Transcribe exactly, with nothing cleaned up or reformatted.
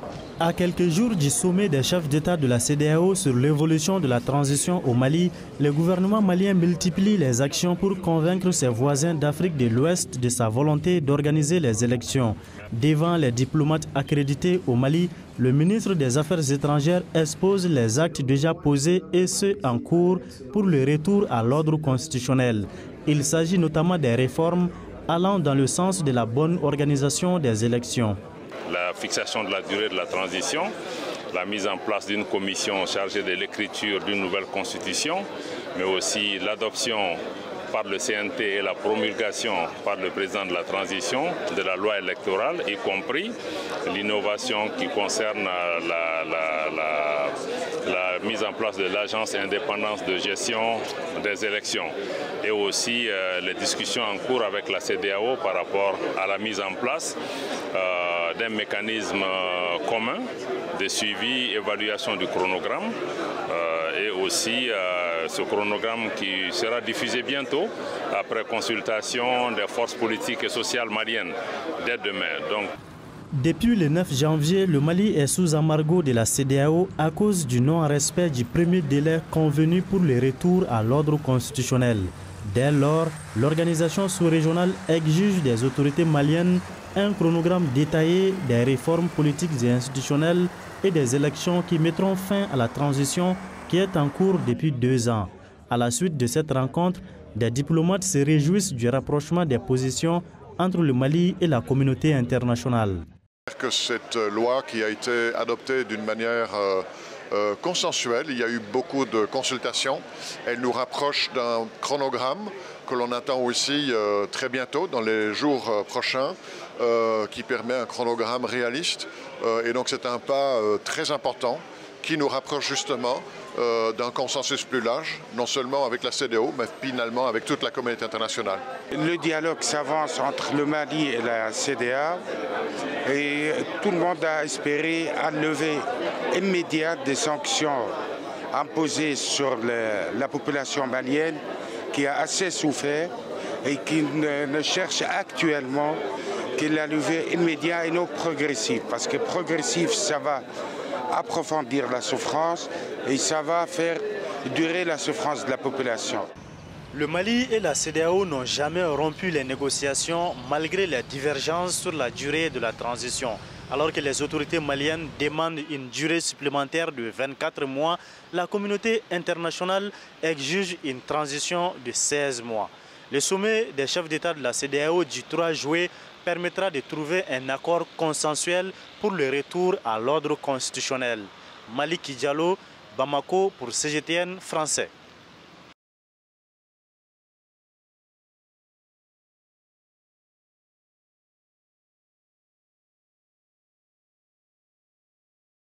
À quelques jours du sommet des chefs d'État de la C E D E A O sur l'évolution de la transition au Mali, le gouvernement malien multiplie les actions pour convaincre ses voisins d'Afrique de l'Ouest de sa volonté d'organiser les élections. Devant les diplomates accrédités au Mali, le ministre des Affaires étrangères expose les actes déjà posés et ceux en cours pour le retour à l'ordre constitutionnel. Il s'agit notamment des réformes allant dans le sens de la bonne organisation des élections. La fixation de la durée de la transition, la mise en place d'une commission chargée de l'écriture d'une nouvelle constitution, mais aussi l'adoption par le C N T et la promulgation par le président de la transition de la loi électorale, y compris l'innovation qui concerne la, la, la, la mise en place de l'agence indépendante de gestion des élections et aussi euh, les discussions en cours avec la C E D E A O par rapport à la mise en place euh, d'un mécanisme euh, commun de suivi, évaluation du chronogramme euh, et aussi euh, ce chronogramme qui sera diffusé bientôt après consultation des forces politiques et sociales maliennes dès demain. Donc, depuis le neuf janvier, le Mali est sous embargo de la C E D E A O à cause du non-respect du premier délai convenu pour le retour à l'ordre constitutionnel. Dès lors, l'organisation sous-régionale exige des autorités maliennes un chronogramme détaillé des réformes politiques et institutionnelles et des élections qui mettront fin à la transition qui est en cours depuis deux ans. À la suite de cette rencontre, des diplomates se réjouissent du rapprochement des positions entre le Mali et la communauté internationale. Que cette loi qui a été adoptée d'une manière euh, euh, consensuelle, il y a eu beaucoup de consultations, elle nous rapproche d'un chronogramme que l'on attend aussi euh, très bientôt, dans les jours euh, prochains, euh, qui permet un chronogramme réaliste. Euh, et donc c'est un pas euh, très important qui nous rapproche justement euh, d'un consensus plus large, non seulement avec la C E D E A O, mais finalement avec toute la communauté internationale. Le dialogue s'avance entre le Mali et la C E D E A et tout le monde a espéré un lever immédiat des sanctions imposées sur le, la population malienne qui a assez souffert et qui ne, ne cherche actuellement que la levée immédiate et non progressive. Parce que progressif, ça va approfondir la souffrance et ça va faire durer la souffrance de la population. Le Mali et la C E D E A O n'ont jamais rompu les négociations malgré les divergences sur la durée de la transition. Alors que les autorités maliennes demandent une durée supplémentaire de vingt-quatre mois, la communauté internationale exige une transition de seize mois. Le sommet des chefs d'État de la C E D E A O du trois juillet permettra de trouver un accord consensuel pour le retour à l'ordre constitutionnel. Malick Diallo, Bamako pour C G T N français.